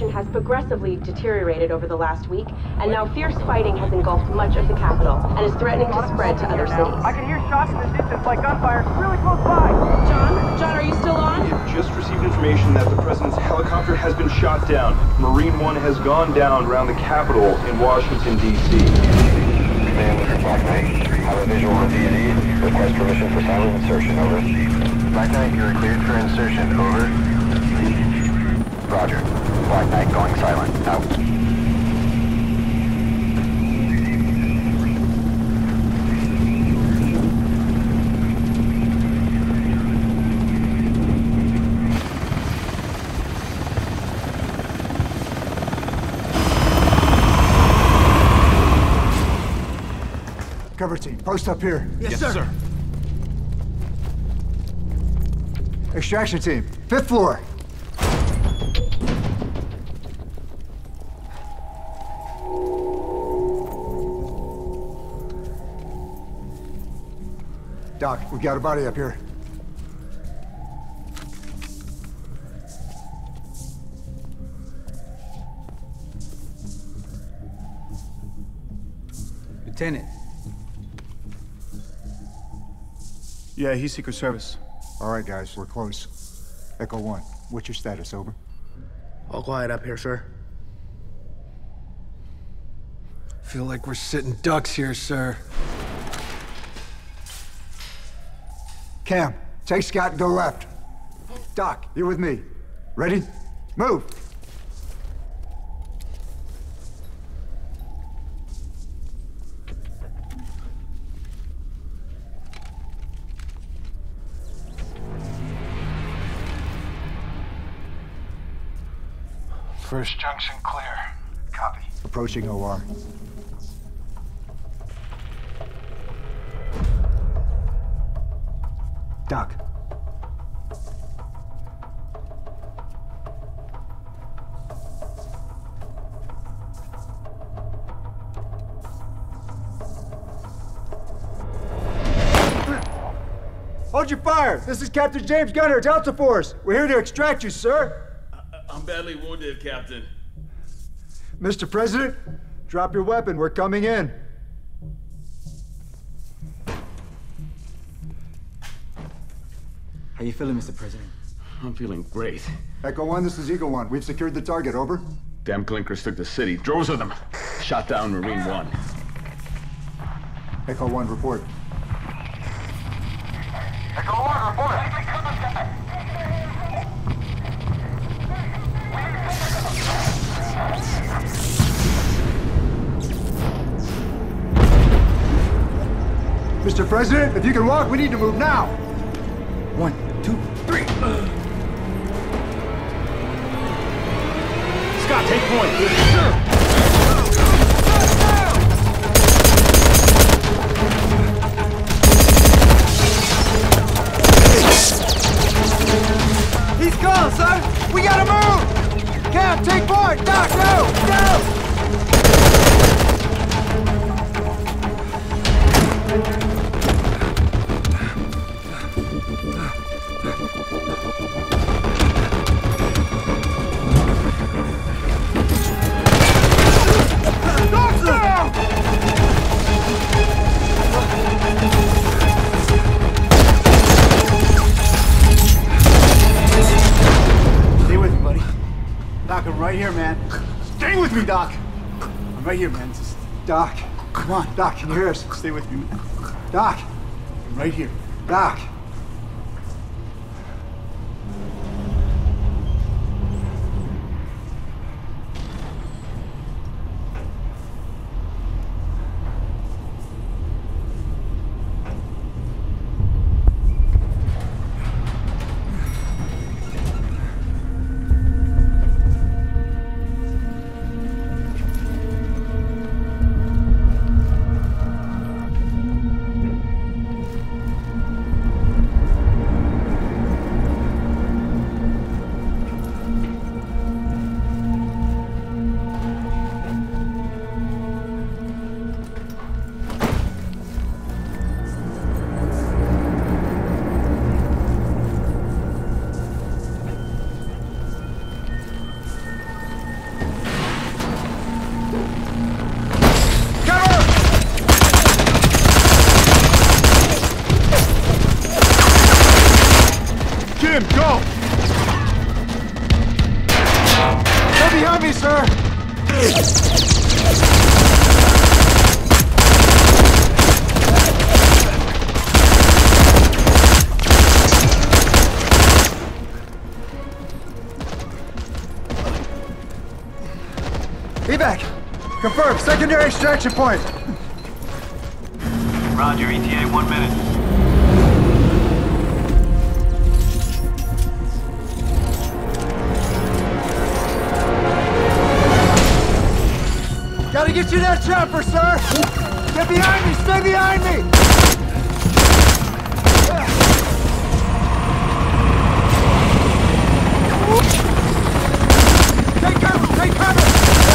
situation has progressively deteriorated over the last week, and now fierce fighting has engulfed much of the capital and is threatening to spread to other cities. I can hear shots in the distance like gunfire really close by! John, are you still on? We have just received information that the president's helicopter has been shot down. Marine One has gone down around the Capitol in Washington, D.C. Command, this is Black Knight. Have a visual on D&E. Request permission for silent insertion, over. Black Knight, you're cleared for insertion, over. Roger. Black Knight going silent, out. Cover team, post up here. Yes, sir. Extraction team, 5th floor. Doc, we got a body up here. Lieutenant. Yeah, he's Secret Service. All right, guys, we're close. Echo 1, what's your status, over? All quiet up here, sir. Feel like we're sitting ducks here, sir. Cam, take Scott and go left. Doc, you're with me. Ready? Move! First junction clear. Copy. Approaching OR. Doc. Hold your fire! This is Captain James Gunner, Delta Force. We're here to extract you, sir. I'm badly wounded, Captain. Mr. President, drop your weapon. We're coming in. How you feeling, Mr. President? I'm feeling great. Echo 1, this is Eagle 1. We've secured the target, over. Damn clinkers took the city. Droves of them. Shot down Marine 1. Echo 1, report. Echo 1, report. Mr. President, if you can walk, we need to move now. 1, 2, 3. Scott, take point. He's gone, sir! We gotta move! Cam, take point! Doc, go! Go! Right here, man. Stay with me, Doc. I'm right here, man. Just... Doc. Come on. Doc, can you hear us? Stay with me, man. Doc. I'm right here. Doc. Evac! Confirm, secondary extraction point! Roger, ETA 1 minute. Gotta get you that chopper, sir! Get behind me! Stay behind me! Take cover! Take cover!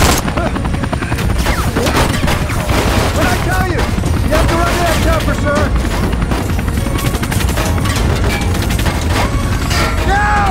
What I tell you? You have to run to that chopper, sir! Now!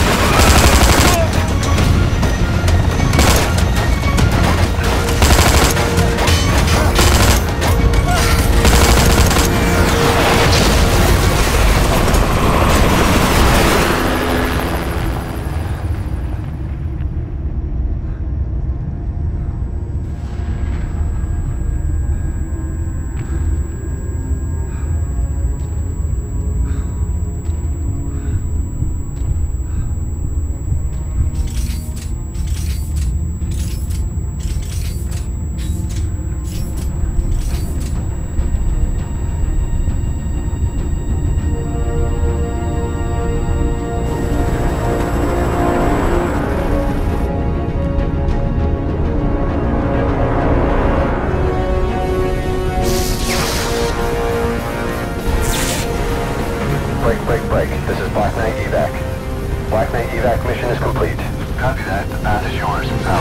Break. This is Black Knight evac. Black Knight evac mission is complete. Copy that. The path is yours. Out.